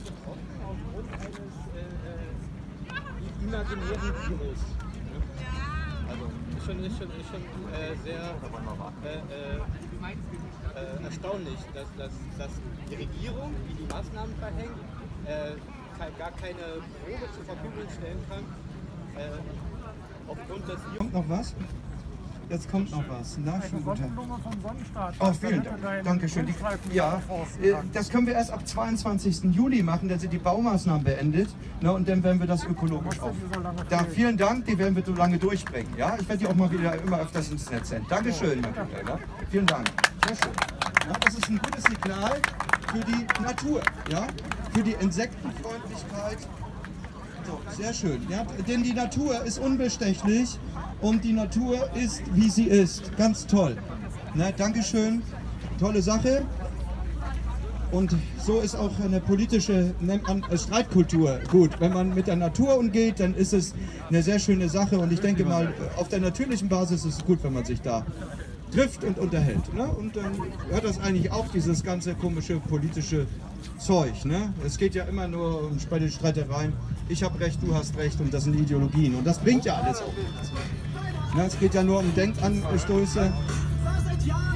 betroffen aufgrund eines imaginären Virus. Also ist schon sehr erstaunlich, dass die Regierung, die die Maßnahmen verhängt, gar keine Probe zur Verfügung stellen kann. Aufgrund des Kommt noch was? Jetzt kommt noch was. Na, schön gut. Oh, vielen Dank. Dankeschön. Ja, das können wir erst ab 22. Juli machen, dann sind die Baumaßnahmen beendet. Ne, und dann werden wir das ökologisch auf. Da, vielen Dank, die werden wir so lange durchbringen. Ja, ich werde die auch mal wieder immer öfters ins Netz senden. Dankeschön, Herr Güter, ja? Vielen Dank. Sehr schön. Ja, das ist ein gutes Signal für die Natur, ja? Für die Insektenfreundlichkeit. So, sehr schön. Ja, denn die Natur ist unbestechlich und die Natur ist, wie sie ist. Ganz toll. Ne, Dankeschön. Tolle Sache. Und so ist auch eine politische, nennt man Streitkultur gut. Wenn man mit der Natur umgeht, dann ist es eine sehr schöne Sache. Und ich denke mal, auf der natürlichen Basis ist es gut, wenn man sich da trifft und unterhält. Ne? Und dann hört das eigentlich auf, dieses ganze komische politische Zeug. Ne? Es geht ja immer nur bei den Streitereien. Ich habe Recht, du hast Recht und das sind Ideologien. Und das bringt ja alles auch nichts. Ne? Es geht ja nur um Denkanstöße.